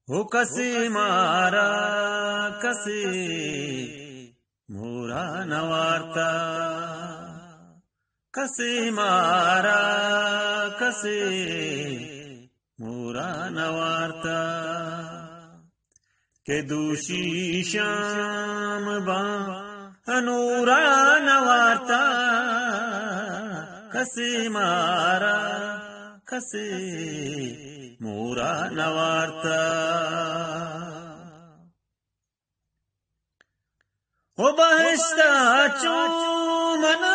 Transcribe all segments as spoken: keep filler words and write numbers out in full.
हो कसे मारा कसे मोरा नवारता, कसे मारा कसे मोरा नवारता, के दूषी श्याम बा अनुरा नवारता, कसे मारा कसे मोरा नवारता। हो बहिष्टा चूमना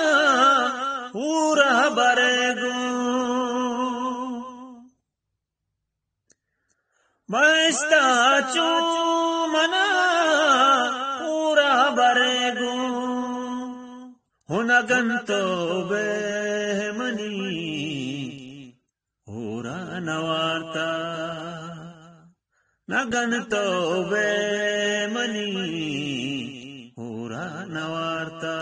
पूरा बरेगो, बहिष्टा चूमना पूरा बरेगो, हो नगंतो बेमनी होरा नवारता, नगंतो बेमनी होरा नवारता,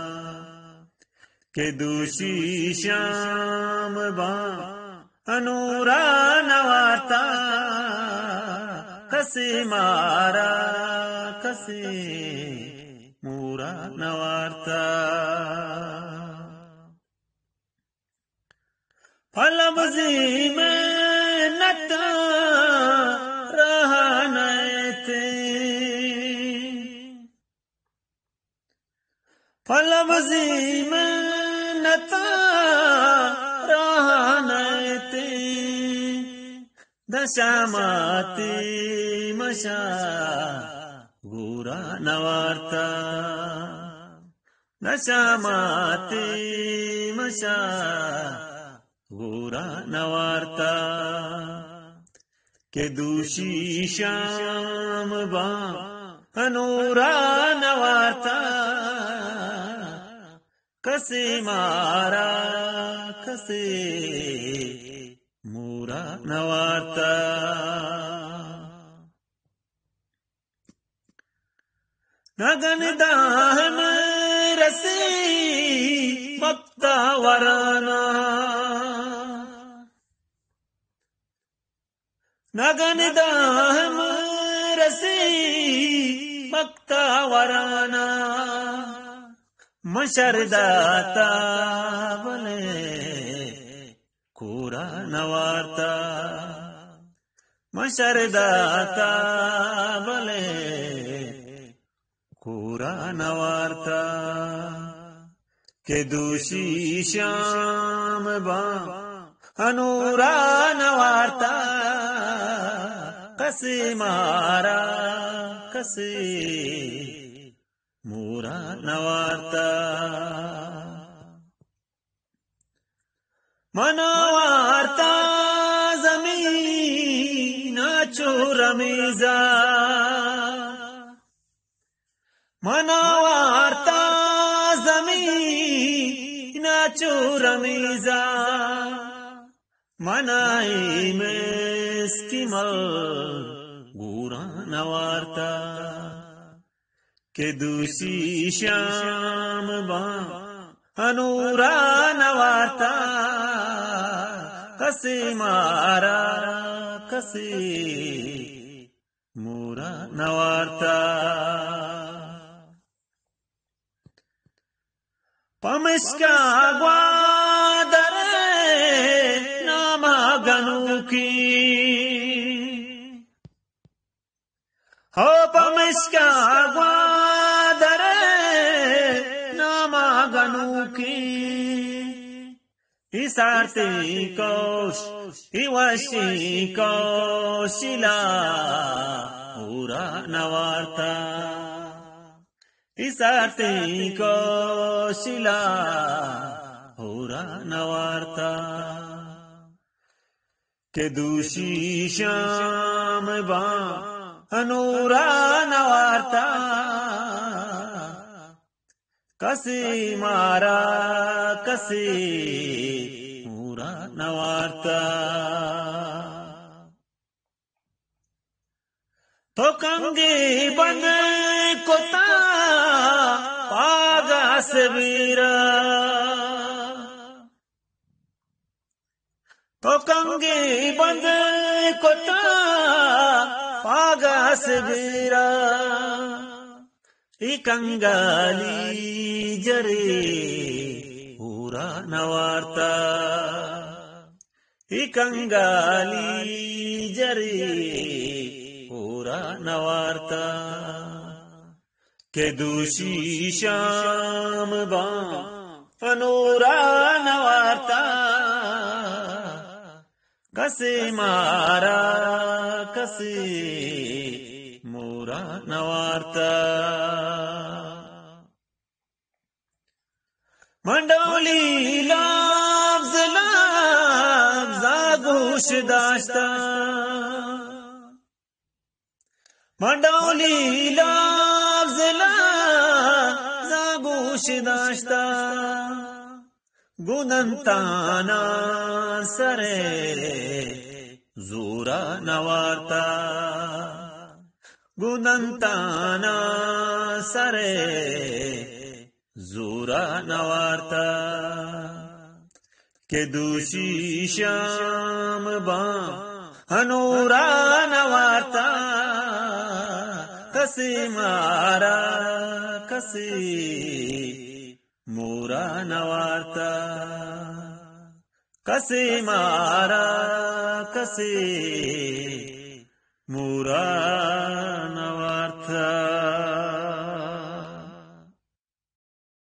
के दूषी श्याम बा अनुरा नवारता, कसे मारा कसे मोरा नवारता। फलबजी में नता रहा नैते, फलबजी में नता रहा नैते, दशामाती मशा गोरा नवारता, दशामाती मशा गोरा नवारता, के दूषी श्याम बा अनुरा नवारता, कसे मारा कसे मोरा नवारता। नगन दाह में रसी मक्ता वराना, नगन दाह में रसी मक्ता वराना, मशरदाता बले कोरा नवारता, मशरदाता बले कोरा नवारता, के दूषी श्याम बा अनुरा नवारता, कसे मारा कसे मोरा नवारता। मनवारता जमीन चोरमीजा, मनवारता जमीन चोरमीजा, मनाई में स्किमल गोरा नवारता, के दूषी श्याम बा अनुरा नवारता, कसे मारा कसे मोरा नवारता। पमिस्का ग्वादरे नामा गनुकी, हो पमिस्का ग्वादरे नामा गनुकी, इसारती कोश इवशी कोशिला होरा नवारता, इसारती कोशिला होरा नवारता, के दूषी श्याम बा अनुरा नवारता, कसे मारा कसे मोरा नवारता। तो कंगे बन कोता पागा सबीरा, तो कंगे बन कोता पागास बीरा इकंगाली जरे पूरा नवार्ता इकंगाली जरे पूरा नवार्ता के दूषी श्याम बा फनोरा नवार्ता कसे मारा कसे मोरा नवार्ता मंडोली लाब्ज लाब्ज आगोश दाश्ता मंडोली लाब्ज लाब्ज आगोश दाश्ता गुणंताना सरे जोरा नवार्ता गुणंताना सरे जोरा नवार्ता के दूषी श्याम बा हनोरा नवार्ता कसे मारा कसे मोरा नवार्ता कसे मारा कसे मोरा